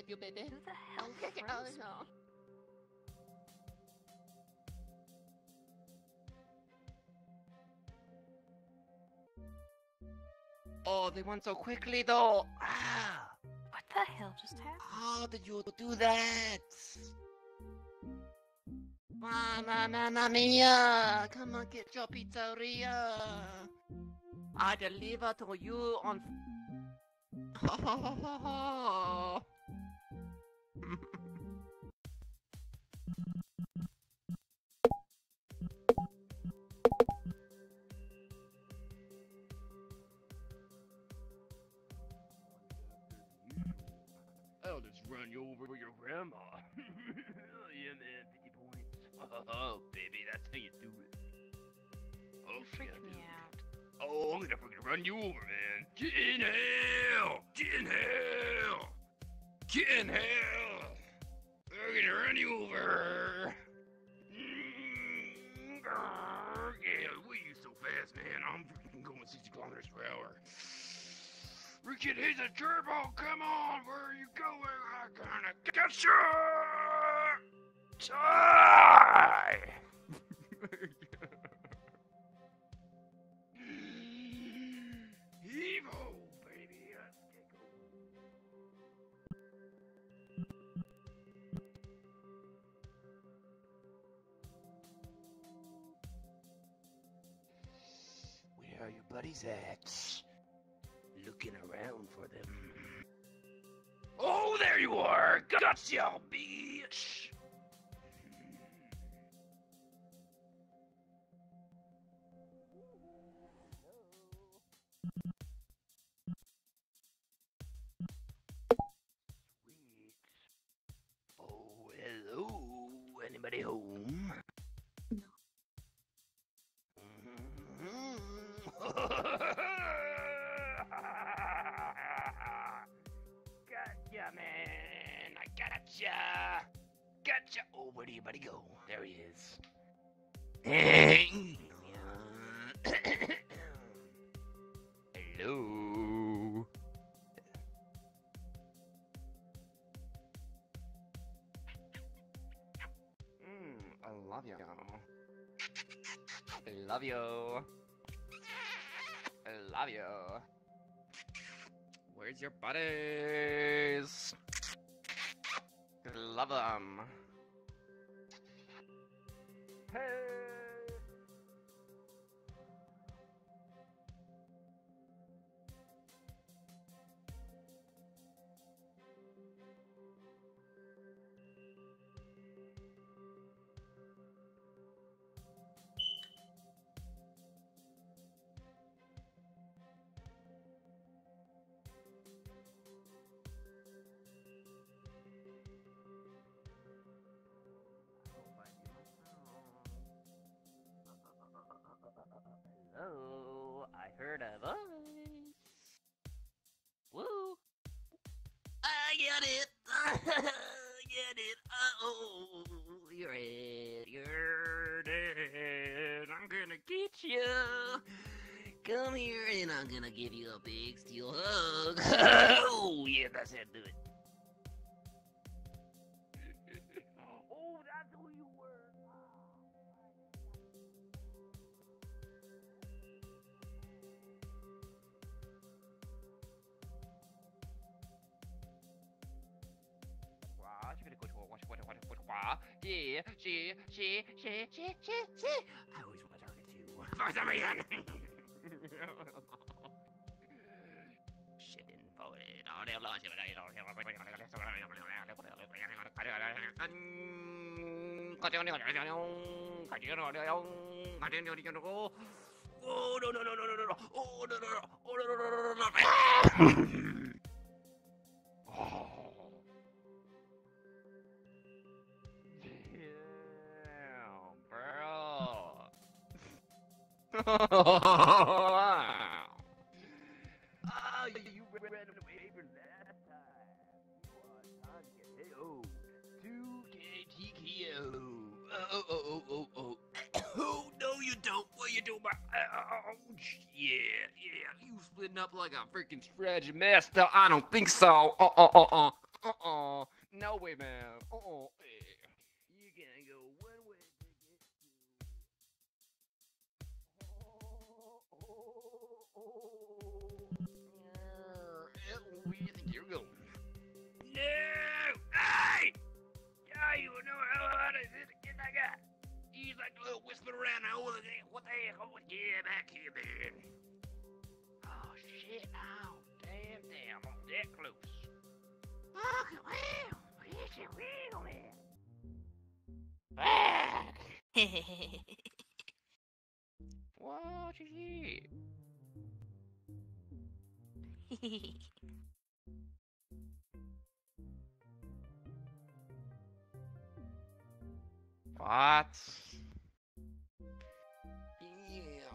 you, baby. Who the hell froze me? Oh, they went so quickly, though. Ah. What the hell just happened? How did you do that? Mamma mia! Come on, get your pizzeria. I deliver to you on. I'll just run you over with your grandma. Yeah, man, 50 points. Oh, baby, that's how you do it. Oh, You're freaking me out. Oh, I'm gonna freaking run you over, man. Get in hell! Get in hell! Get in hell! I'm gonna run you over! Yeah, what are you so fast, man? I'm freaking going 60 kilometers per hour. Richard, he's a turbo! Come on! Where are you going? I'm gonna get you! Die! Evo, baby! Let's get going. Where are your buddies at? Looking around for them. Oh, there you are! Gotcha, bitch! Sweet. Oh, hello. Anybody home? No. Gotcha, man. I gotcha. Gotcha. Oh, where did your buddy go? There he is. Hello. I love you. I love you. I love you. Where's your buddies? Love them. Hey. Hello, I heard a voice. Woo! I get it. I get it. Oh, you're it. You're dead. I'm gonna get you. Come here, and I'm gonna give you a big steel hug. Oh yeah, that's how to do it. Oh, that's who you were. Yeah, she. I always want to target you. For some reason. Shit didn't fall in. Oh, no. Oh, no. Oh, no. You ran away from that time. You are target KO. 2K TKO. Oh. Oh, no, you don't. What you doing? Ouch. Yeah. You splitting up like a freaking strategy master? I don't think so. No way, man. You gotta go one way to get Where you think you're going? No! Hey! Yeah, you know how to get that guy. He's like a little whisper around all the day. What the heck? Oh, yeah, back here, man. Oh, shit. Oh, damn. I'm that close. Oh, well. Yes, it will, man. Back! What is it? What? Yeah.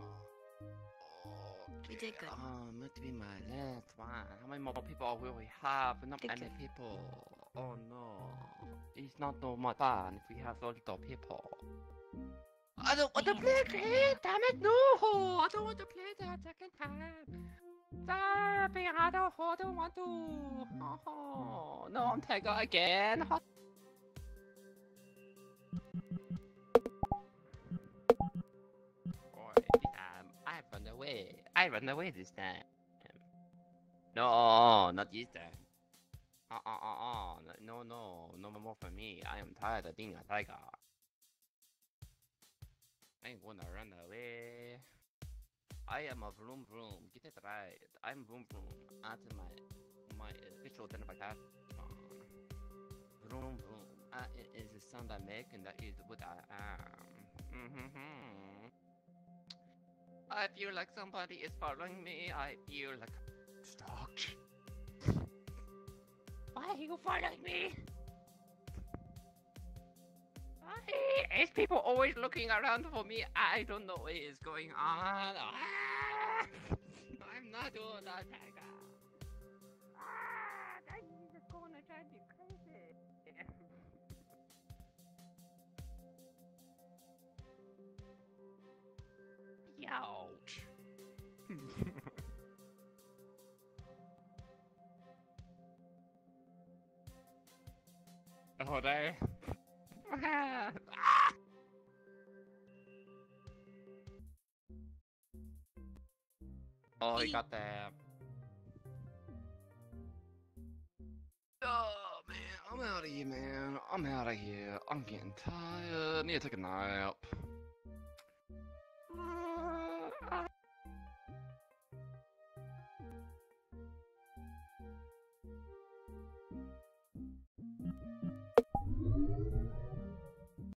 We did good. Must be my last one. How many more people will we have? Not Did many good. people. Oh no. It's not so much fun if we have so little people. I don't want to play again! Damn it, no! I don't want to play that second time. Stop it! I don't want to. Oh, no, I'm tagged again. Boy, this time I run away this time. No, not this time. No more for me. I am tired of being a tiger. I'm gonna run away. I am a vroom vroom. Get it right. I'm vroom vroom. That's my official identification. Vroom vroom. It is the sound I make, and that is what I am. I feel like somebody is following me. I feel like I'm stalked. Why are you following me? Why is people always looking around for me? I don't know what is going on. I'm not doing that, tiger. That is gonna drive me crazy. Ouch. Oh, there. Oh, he got that. Oh, man, I'm out of here, man. I'm out of here. I'm getting tired. Need to take a nap.